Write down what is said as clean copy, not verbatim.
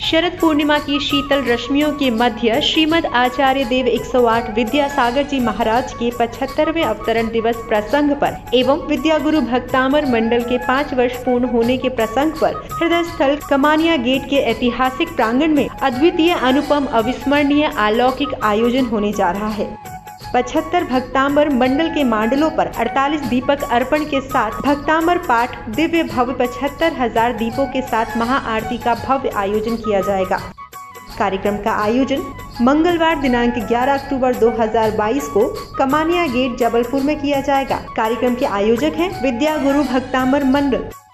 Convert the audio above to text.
शरद पूर्णिमा की शीतल रश्मियों के मध्य श्रीमद आचार्य देव 108 विद्यासागर जी महाराज के 75वें अवतरण दिवस प्रसंग पर एवं विद्या गुरु भक्तामर मंडल के 5 वर्ष पूर्ण होने के प्रसंग पर हृदय स्थल कमानिया गेट के ऐतिहासिक प्रांगण में अद्वितीय, अनुपम, अविस्मरणीय, अलौकिक आयोजन होने जा रहा है। 75 भक्तांबर मंडल के मांडलों पर 48 दीपक अर्पण के साथ भक्तांबर पाठ, दिव्य भव्य 75,000 दीपों के साथ महाआरती का भव्य आयोजन किया जाएगा। कार्यक्रम का आयोजन मंगलवार दिनांक 11 अक्टूबर 2022 को कमानिया गेट जबलपुर में किया जाएगा। कार्यक्रम के आयोजक हैं विद्या गुरु भक्तांबर मंडल।